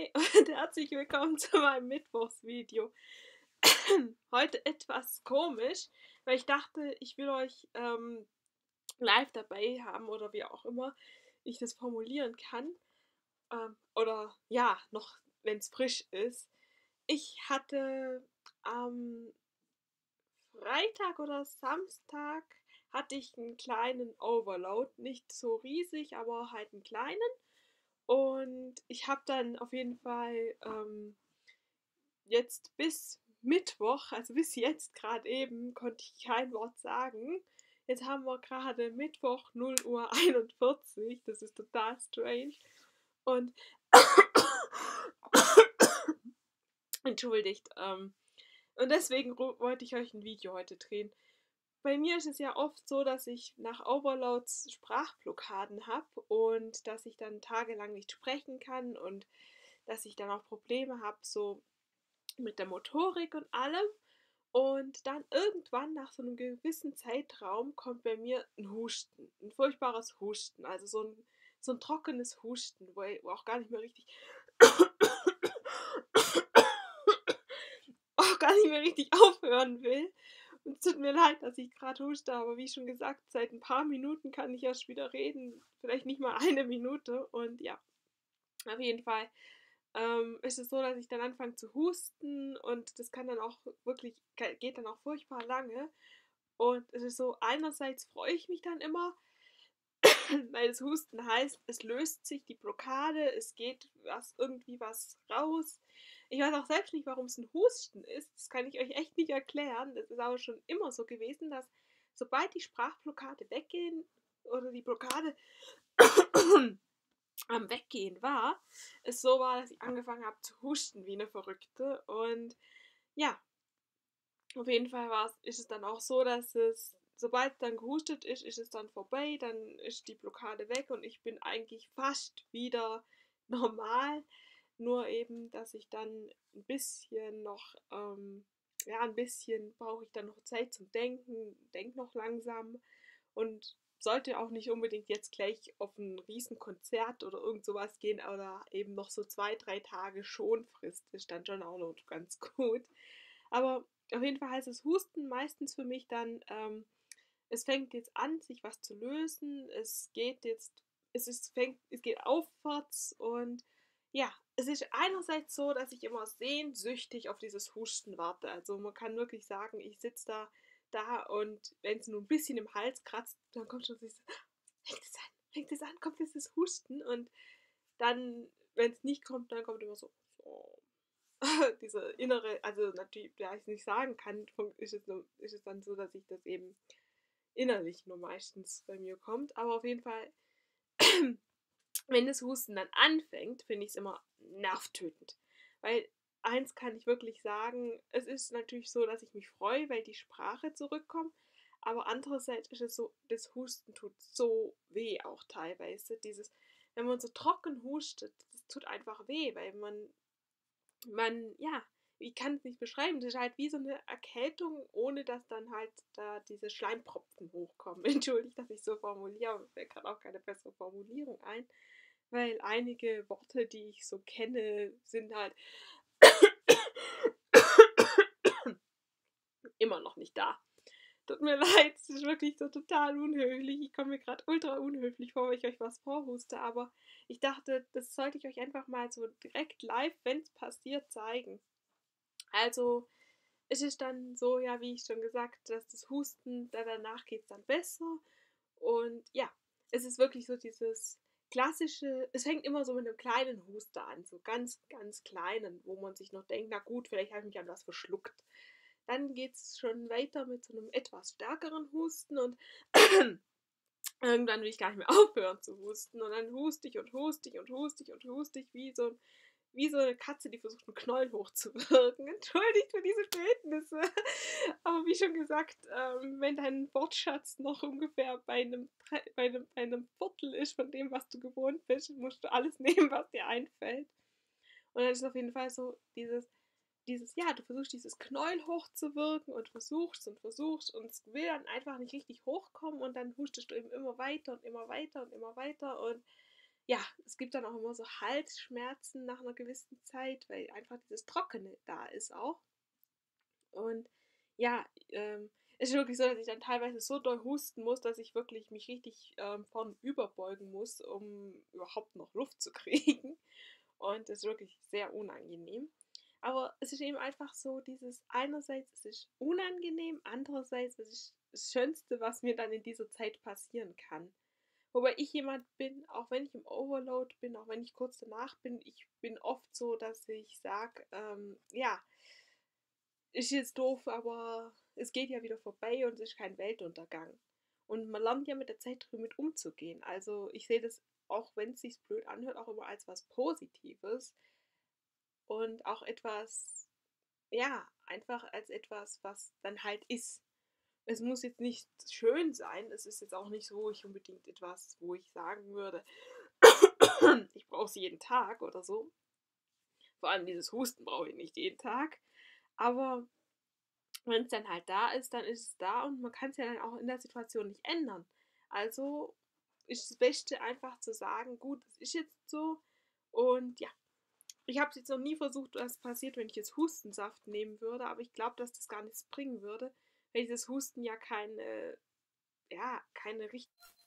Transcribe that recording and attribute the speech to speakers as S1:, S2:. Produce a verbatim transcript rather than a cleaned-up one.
S1: Hi und herzlich willkommen zu meinem Mittwochsvideo. Heute etwas komisch, weil ich dachte, ich will euch ähm, live dabei haben oder wie auch immer ich das formulieren kann. Ähm, oder ja, noch wenn es frisch ist. Ich hatte am Freitag oder Samstag hatte ich einen kleinen Overload. Nicht so riesig, aber halt einen kleinen. Und ich habe dann auf jeden Fall ähm, jetzt bis Mittwoch, also bis jetzt gerade eben, konnte ich kein Wort sagen. Jetzt haben wir gerade Mittwoch null Uhr einundvierzig. Das ist total strange. Und entschuldigt. Ähm, und deswegen wollte ich euch ein Video heute drehen. Bei mir ist es ja oft so, dass ich nach Overloads Sprachblockaden habe und dass ich dann tagelang nicht sprechen kann und dass ich dann auch Probleme habe, so mit der Motorik und allem. Und dann irgendwann nach so einem gewissen Zeitraum kommt bei mir ein Husten, ein furchtbares Husten, also so ein, so ein trockenes Husten, wo ich auch gar nicht mehr richtig auch gar nicht mehr richtig aufhören will. Und es tut mir leid, dass ich gerade huste, aber wie schon gesagt, seit ein paar Minuten kann ich erst wieder reden. Vielleicht nicht mal eine Minute. Und ja, auf jeden Fall ähm, ist es so, dass ich dann anfange zu husten und das kann dann auch wirklich, geht dann auch furchtbar lange. Und es ist so, einerseits freue ich mich dann immer, weil das Husten heißt, es löst sich die Blockade, es geht was, irgendwie was raus. Ich weiß auch selbst nicht, warum es ein Husten ist. Das kann ich euch echt nicht erklären. Das ist aber schon immer so gewesen, dass sobald die Sprachblockade weggehen oder die Blockade am Weggehen war, es so war, dass ich angefangen habe zu husten wie eine Verrückte. Und ja, auf jeden Fall war es, ist es dann auch so, dass es, sobald es dann gehustet ist, ist es dann vorbei, dann ist die Blockade weg und ich bin eigentlich fast wieder normal. Nur eben, dass ich dann ein bisschen noch, ähm, ja, ein bisschen brauche ich dann noch Zeit zum Denken, denk noch langsam und sollte auch nicht unbedingt jetzt gleich auf ein Riesenkonzert oder irgend sowas gehen oder eben noch so zwei, drei Tage Schonfrist ist dann schon auch noch ganz gut. Aber auf jeden Fall heißt es Husten meistens für mich dann, ähm, es fängt jetzt an, sich was zu lösen, es geht jetzt, es ist, fängt, es geht aufwärts und ja, es ist einerseits so, dass ich immer sehnsüchtig auf dieses Husten warte. Also man kann wirklich sagen, ich sitze da, da und wenn es nur ein bisschen im Hals kratzt, dann kommt schon dieses, fängt es an, fängt es an, kommt dieses Husten und dann, wenn es nicht kommt, dann kommt immer so, so diese innere, also natürlich, da ich es nicht sagen kann, ist es, nur, ist es dann so, dass ich das eben innerlich nur meistens bei mir kommt. Aber auf jeden Fall, wenn das Husten dann anfängt, finde ich es immer nervtötend. Weil eins kann ich wirklich sagen, es ist natürlich so, dass ich mich freue, weil die Sprache zurückkommt. Aber andererseits ist es so, das Husten tut so weh auch teilweise. Dieses, wenn man so trocken hustet, das tut einfach weh, weil man man, ja, ich kann es nicht beschreiben, das ist halt wie so eine Erkältung, ohne dass dann halt da diese Schleimpropfen hochkommen. Entschuldigt, dass ich so formuliere, aber mir kann auch keine bessere Formulierung ein, weil einige Worte, die ich so kenne, sind halt immer noch nicht da. Tut mir leid, es ist wirklich so total unhöflich. Ich komme mir gerade ultra unhöflich vor, wenn ich euch was vorhuste, aber ich dachte, das sollte ich euch einfach mal so direkt live, wenn es passiert, zeigen. Also, es ist dann so, ja, wie ich schon gesagt, dass das Husten, da danach geht es dann besser. Und ja, es ist wirklich so dieses klassische, es fängt immer so mit einem kleinen Huster an, so ganz, ganz kleinen, wo man sich noch denkt, na gut, vielleicht habe ich mich an was verschluckt. Dann geht es schon weiter mit so einem etwas stärkeren Husten und irgendwann will ich gar nicht mehr aufhören zu husten. Und dann huste ich und huste ich und huste ich und huste ich wie so ein wie so eine Katze, die versucht, einen Knollen hochzuwirken. Entschuldigt für diese Bildnisse. Aber wie schon gesagt, ähm, wenn dein Wortschatz noch ungefähr bei einem, bei, einem, bei einem Viertel ist von dem, was du gewohnt bist, musst du alles nehmen, was dir einfällt. Und dann ist es auf jeden Fall so dieses, dieses, ja, du versuchst dieses Knäuel hochzuwirken und versuchst und versuchst und es will dann einfach nicht richtig hochkommen und dann hustest du eben immer weiter und immer weiter und immer weiter und ja, es gibt dann auch immer so Halsschmerzen nach einer gewissen Zeit, weil einfach dieses Trockene da ist auch. Und ja, ähm, es ist wirklich so, dass ich dann teilweise so doll husten muss, dass ich wirklich mich richtig ähm, vorn überbeugen muss, um überhaupt noch Luft zu kriegen. Und das ist wirklich sehr unangenehm. Aber es ist eben einfach so, dieses einerseits es ist unangenehm, andererseits es ist das Schönste, was mir dann in dieser Zeit passieren kann. Wobei ich jemand bin, auch wenn ich im Overload bin, auch wenn ich kurz danach bin, ich bin oft so, dass ich sage, ähm, ja, ist jetzt doof, aber es geht ja wieder vorbei und es ist kein Weltuntergang. Und man lernt ja mit der Zeit damit umzugehen. Also ich sehe das, auch wenn es sich blöd anhört, auch immer als was Positives und auch etwas, ja, einfach als etwas, was dann halt ist. Es muss jetzt nicht schön sein, es ist jetzt auch nicht so ich unbedingt etwas, wo ich sagen würde, ich brauche es jeden Tag oder so. Vor allem dieses Husten brauche ich nicht jeden Tag. Aber wenn es dann halt da ist, dann ist es da und man kann es ja dann auch in der Situation nicht ändern. Also ist das Beste einfach zu sagen, gut, es ist jetzt so und ja. Ich habe es jetzt noch nie versucht, was passiert, wenn ich jetzt Hustensaft nehmen würde, aber ich glaube, dass das gar nichts bringen würde, weil dieses Husten ja keine, ja, keine richtige